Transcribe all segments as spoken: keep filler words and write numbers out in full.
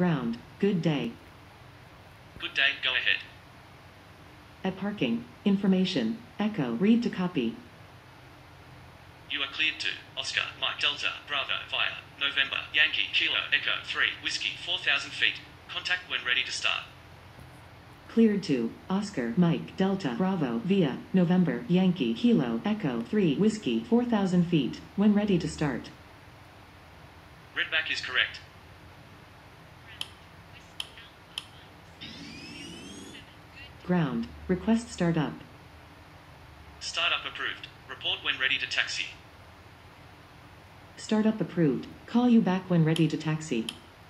Ground. Good day. Good day, go ahead. At parking. Information. Echo. Read to copy. You are cleared to Oscar, Mike, Delta, Bravo, via November, Yankee, Kilo, Echo, three, Whiskey, four thousand feet. Contact when ready to start. Cleared to Oscar, Mike, Delta, Bravo, via November, Yankee, Kilo, Echo, three, Whiskey, four thousand feet. When ready to start. Redback is correct. Ground. Request startup. Startup approved. Report when ready to taxi. Startup approved. Call you back when ready to taxi.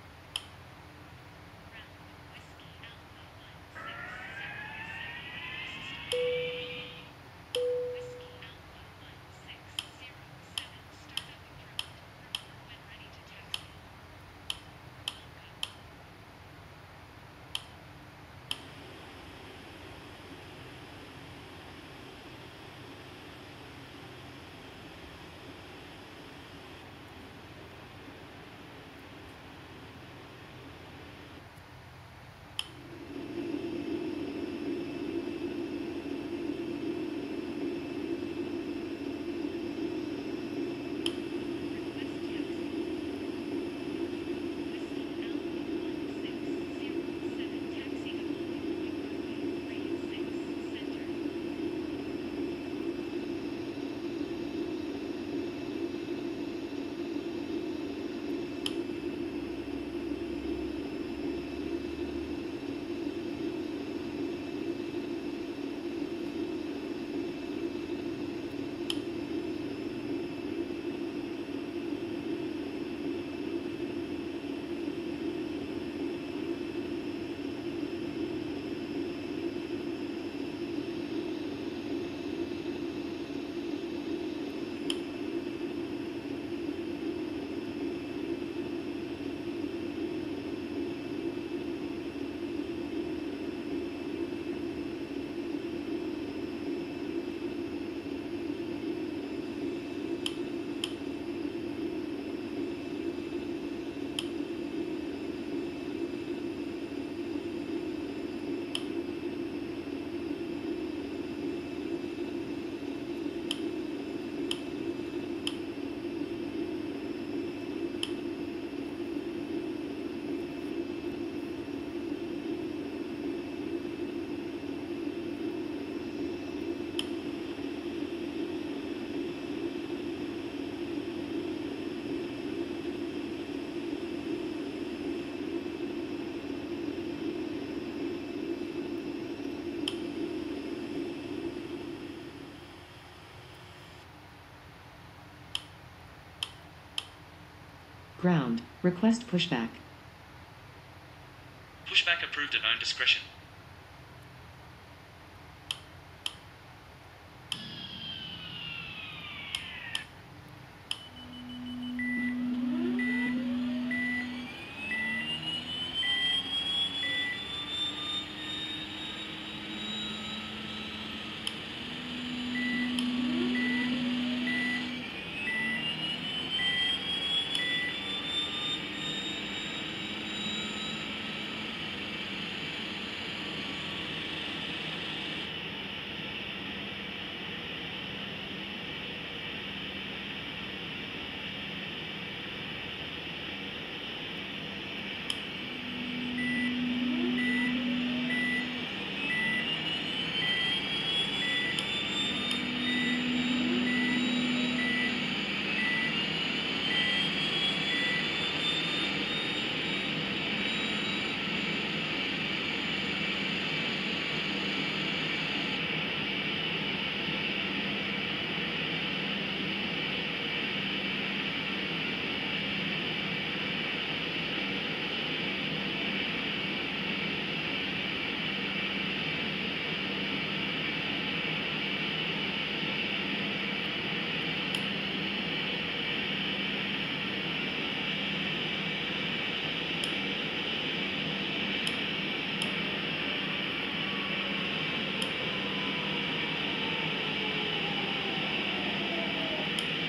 Ground. Request pushback. Pushback approved at own discretion.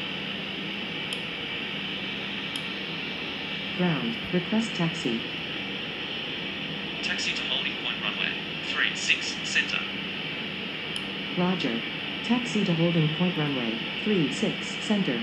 Ground. Request taxi. Taxi to holding point runway three six center. Roger. Taxi to holding point runway three six center.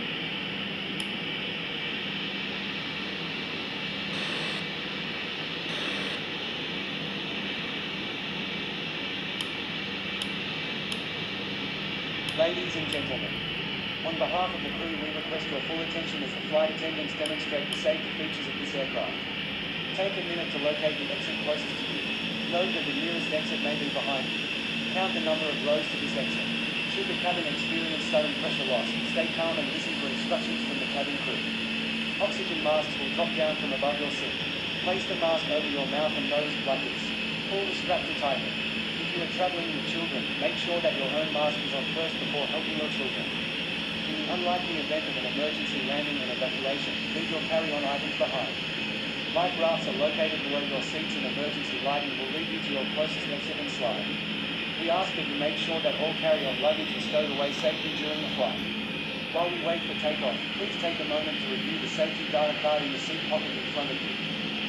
Ladies and gentlemen, on behalf of the crew, we request your full attention as the flight attendants demonstrate the safety features of this aircraft. Take a minute to locate the exit closest to you. Note that the nearest exit may be behind you. Count the number of rows to this exit. Should the cabin experience sudden pressure loss, stay calm and listen for instructions from the cabin crew. Oxygen masks will drop down from above your seat. Place the mask over your mouth and nose like this. Pull the strap to tighten. If you are traveling with children, make sure that your own mask is on first before helping your children. In the unlikely event of an emergency landing and evacuation, leave your carry-on items behind. Life rafts are located below your seats and emergency lighting will lead you to your closest exit and slide. We ask that you make sure that all carry-on luggage is stowed away safely during the flight. While we wait for takeoff, please take a moment to review the safety data card in the seat pocket in front of you.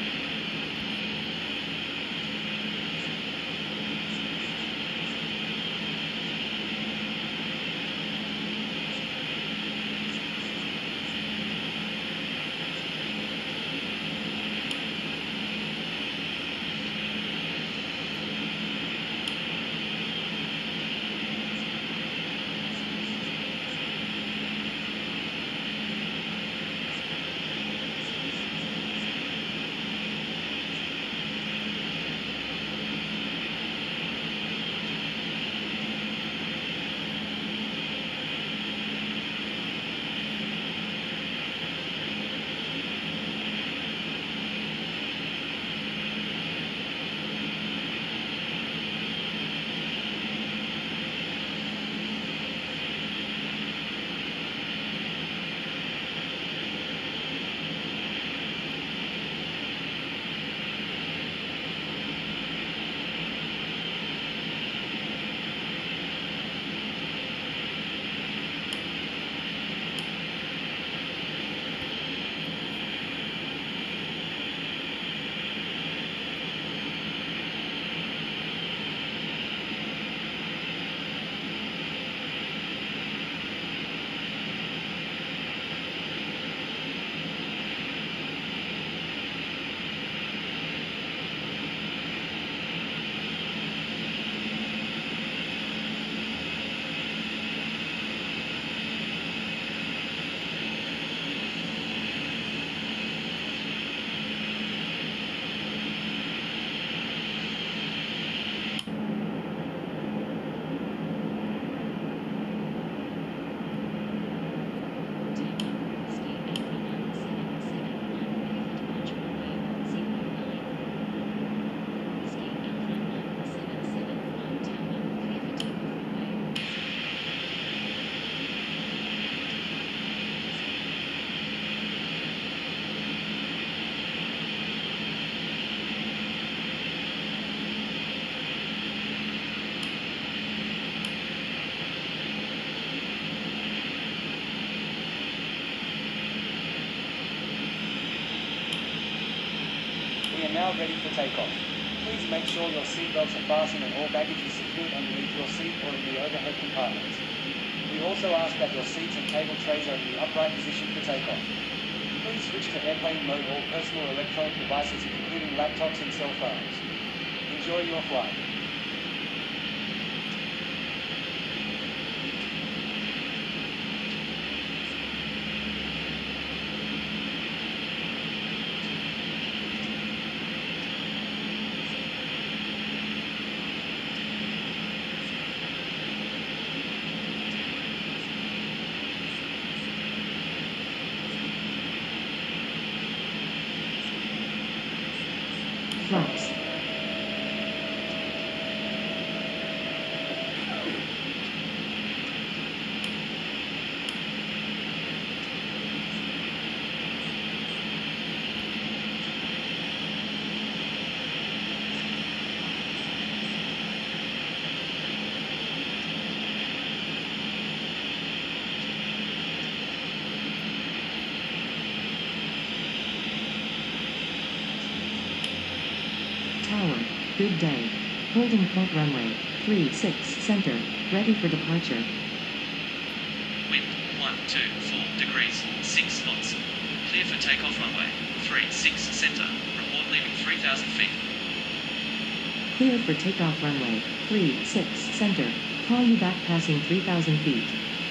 Now ready for takeoff. Please make sure your seatbelts are fastened and all baggage is secured underneath your seat or in the overhead compartments. We also ask that your seats and table trays are in the upright position for takeoff. Please switch to airplane mode all personal electronic devices including laptops and cell phones. Enjoy your flight. Flaps. Tower. Good day. Holding point runway. three six center. Ready for departure. Wind one two four degrees, six knots. Clear for takeoff runway three six center. Report leaving three thousand feet. Cleared for takeoff runway. three six center. Call you back passing three thousand feet.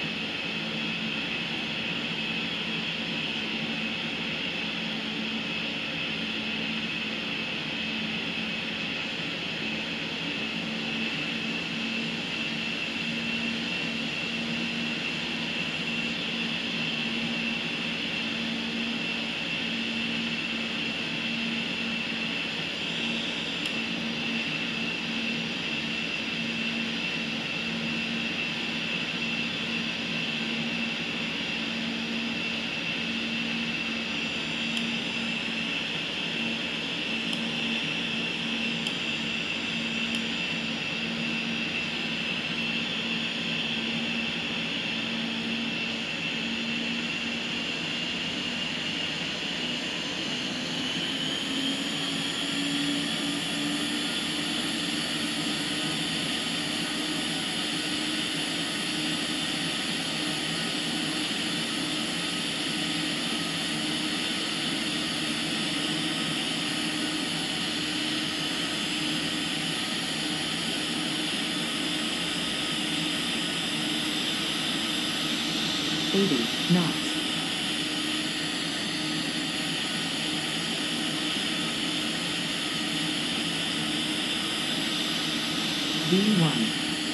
eighty knots. V one.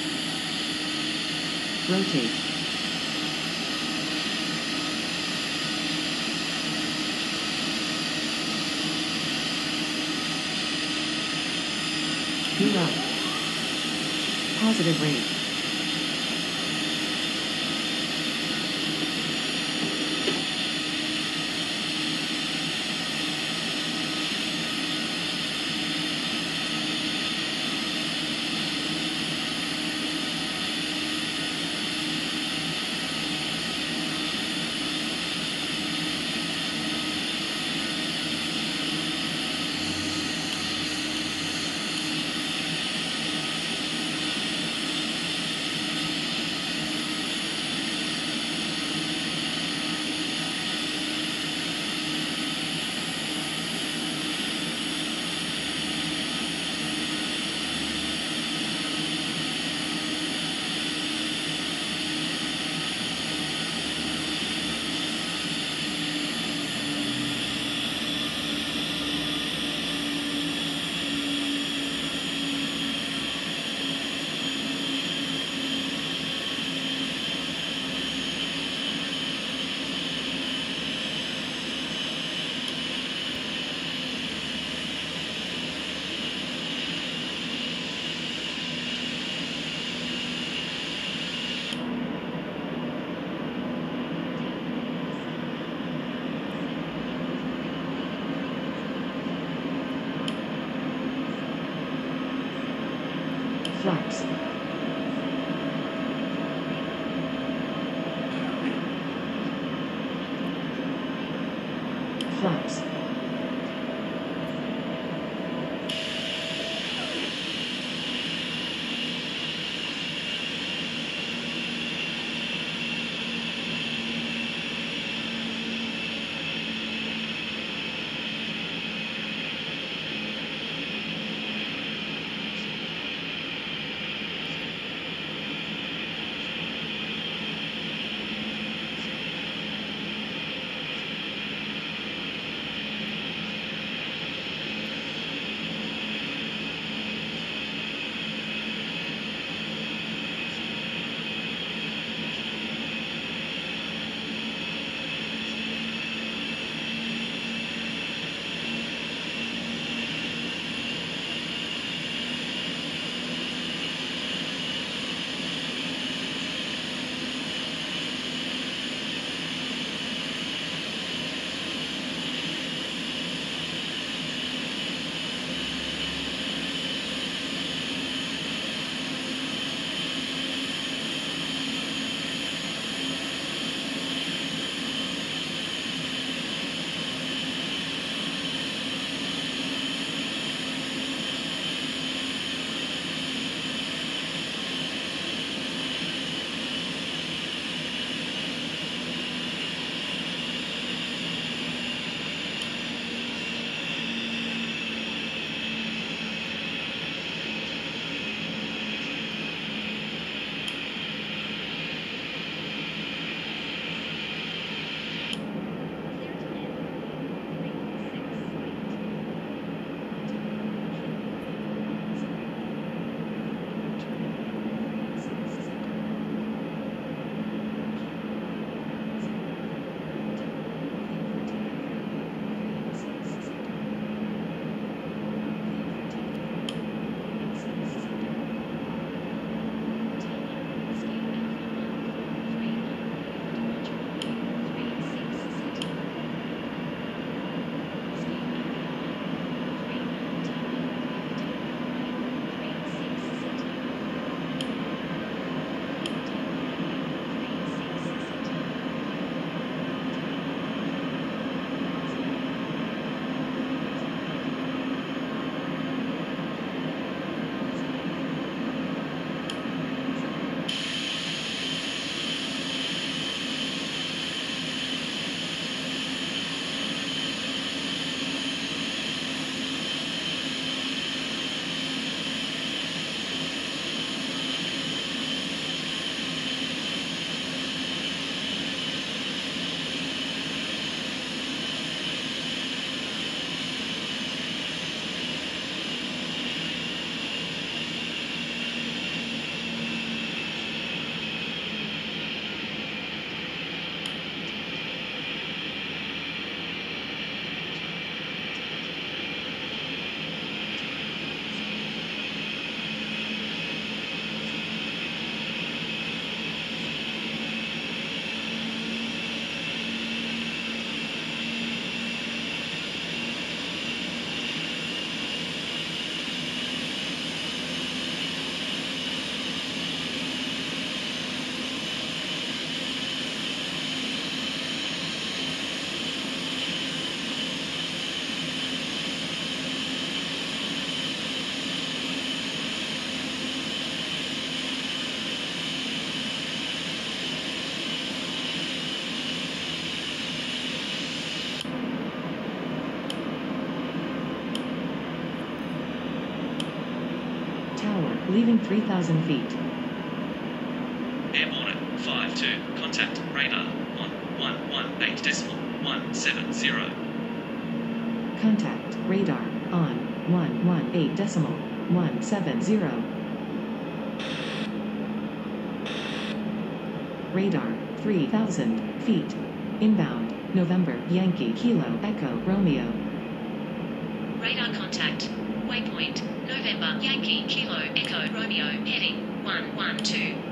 Rotate. Gear up. Positive rate. Flaps. Flaps. leaving three thousand feet. Airborne at five two, contact radar on one one eight decimal one seven zero. Contact radar on one one eight decimal one seven zero. Radar three thousand feet. Inbound, November, Yankee, Kilo, Echo, Romeo. Radar contact. Waypoint, November, Yankee, Kilo, Echo, Romeo, heading one one two.